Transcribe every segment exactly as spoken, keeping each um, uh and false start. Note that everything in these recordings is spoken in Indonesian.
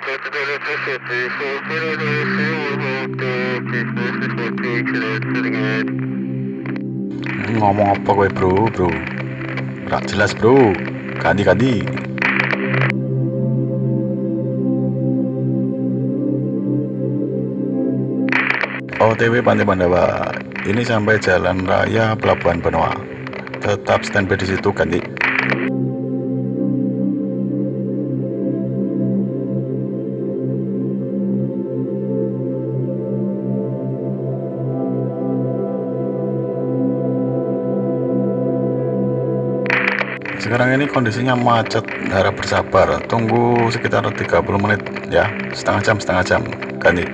Ngomong apa gue bro, bro? Gak jelas bro. Ganti-ganti. O T W Pantai Pandawa. Ini sampai Jalan Raya Pelabuhan Benoa. Tetap standby di situ, ganti. Sekarang ini kondisinya macet, harap bersabar, tunggu sekitar tiga puluh menit ya, setengah jam setengah jam, ganti.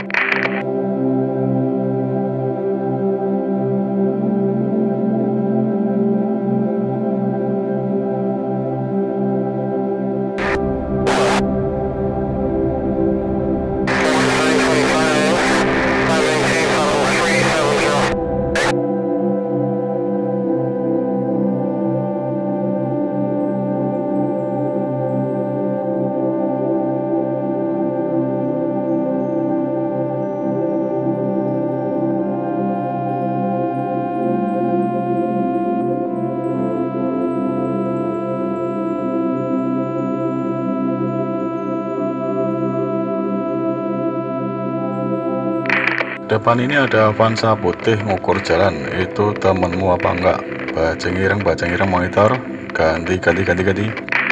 Depan ini ada Avanza putih ngukur jalan, itu temenmu apa enggak? Bajeng ireng, bajeng ireng monitor, ganti, ganti, ganti, ganti.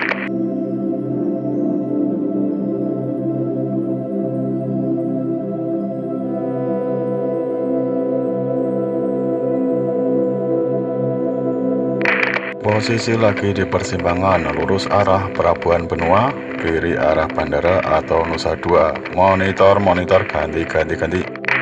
Posisi lagi di persimpangan, lurus arah Pelabuhan Benoa, kiri arah bandara atau Nusa Dua. Monitor, monitor, ganti, ganti, ganti.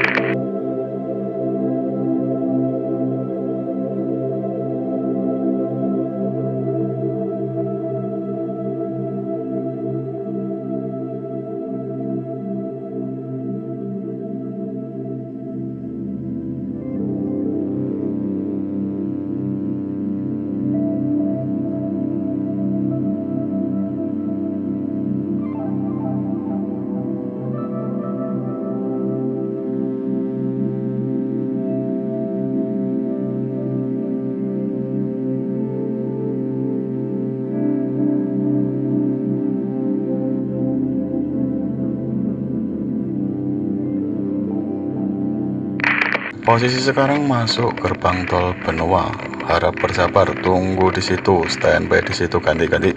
Posisi sekarang masuk gerbang tol Benoa. Harap bersabar, tunggu di situ, standby di situ, ganti-ganti.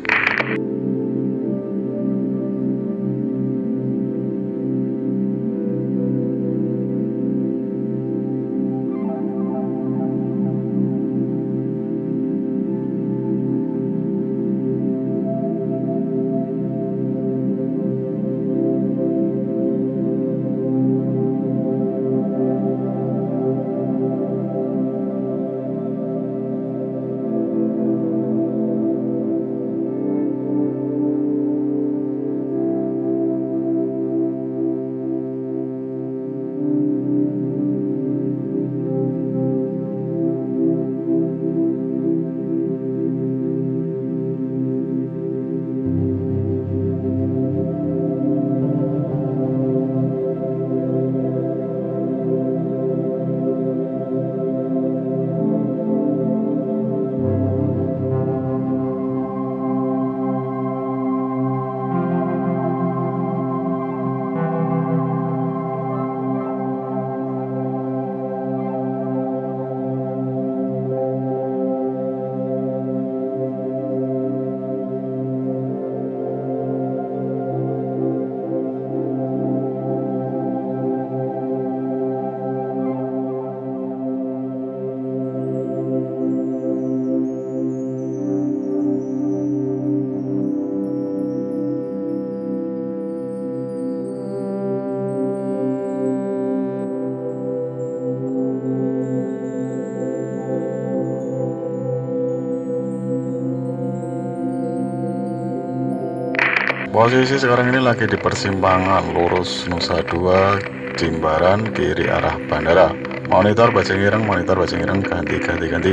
Posisi sekarang ini lagi di persimpangan, lurus Nusa Dua, Jimbaran, kiri arah bandara. Monitor bajeng ireng, monitor bajeng ireng, ganti, ganti, ganti.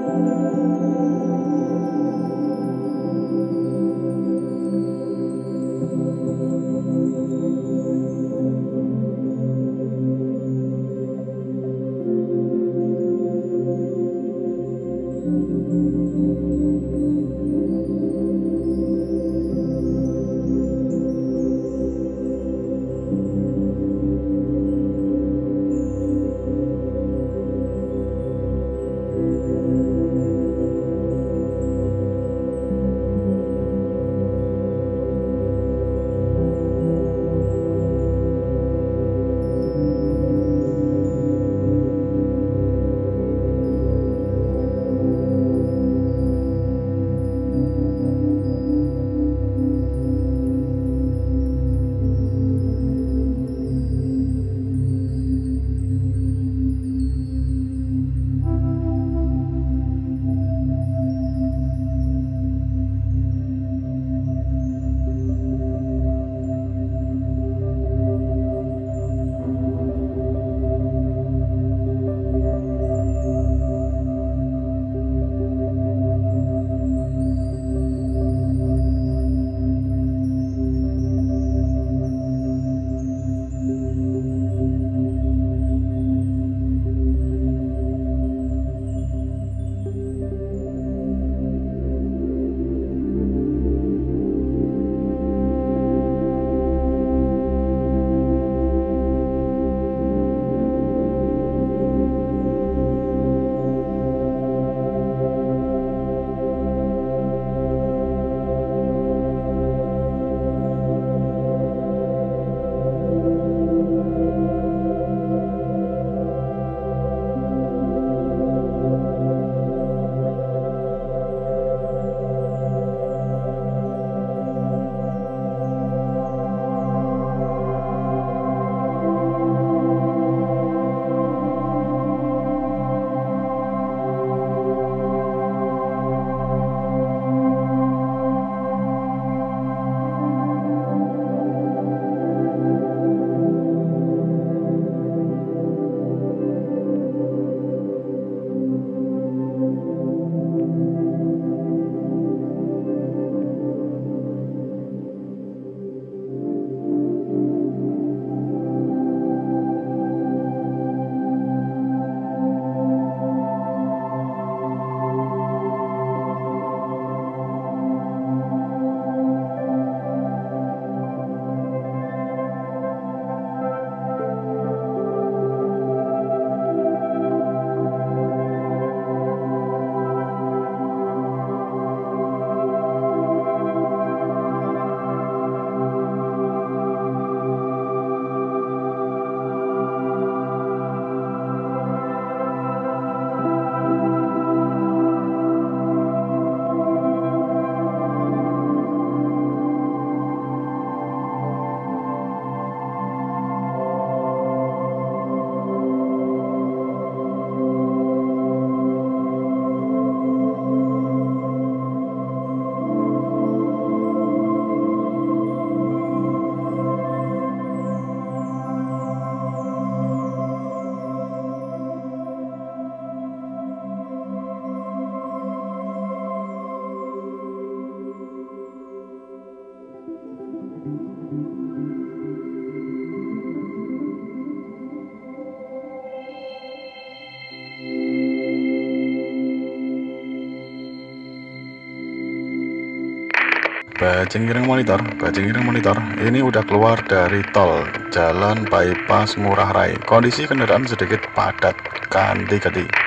Bajing Ireng monitor, Bajing Ireng monitor. Ini udah keluar dari tol, jalan bypass Ngurah Rai. Kondisi kendaraan sedikit padat, ganti-ganti.